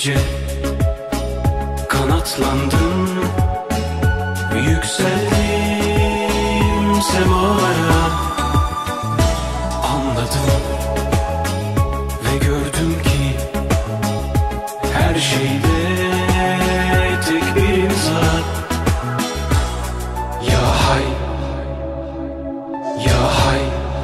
gece kanatlandım, yükseldim semalara. Anladım ve gördüm ki her şeyde tek bir imza. Ya hay, ya hay.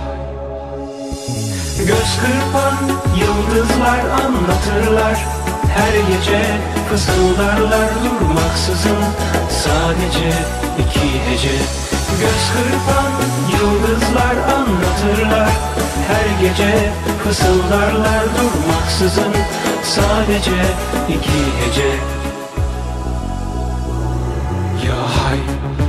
Göz kırpan yıldızlar anlatırlar, her gece fısıldarlar durmaksızın sadece iki hece. Göz kırpan yıldızlar anlatırlar, her gece fısıldarlar durmaksızın sadece iki hece. Ya hay.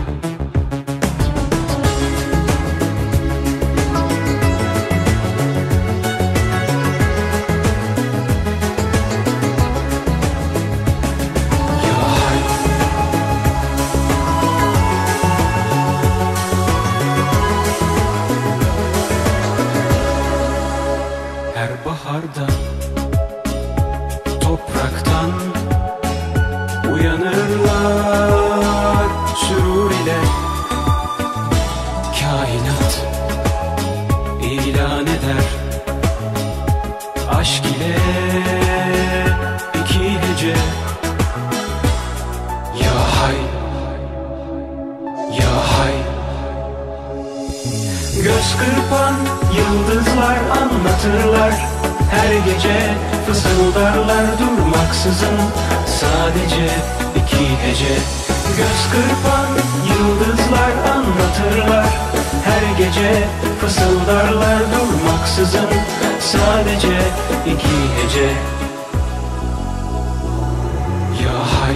Her baharda topraktan uyanırlar sürur ile. Kainat ilan eder aşk ile iki hece. Ya hay, ya hay. Göz kırpan yıldızlar anlatırlar, her gece fısıldarlar durmaksızın sadece iki hece. Göz kırpan yıldızlar anlatırlar, her gece fısıldarlar durmaksızın sadece iki hece. Ya hay.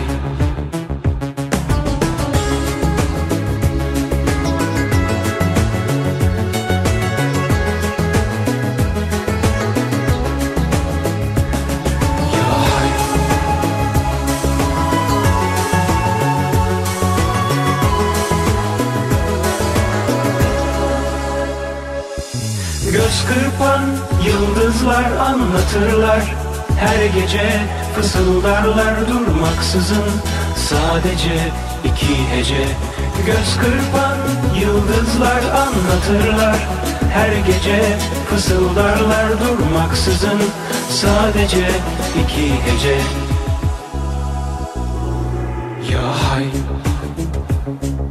Göz kırpan yıldızlar anlatırlar, her gece fısıldarlar durmaksızın sadece iki hece. Göz kırpan yıldızlar anlatırlar, her gece fısıldarlar durmaksızın sadece iki hece. Ya hay.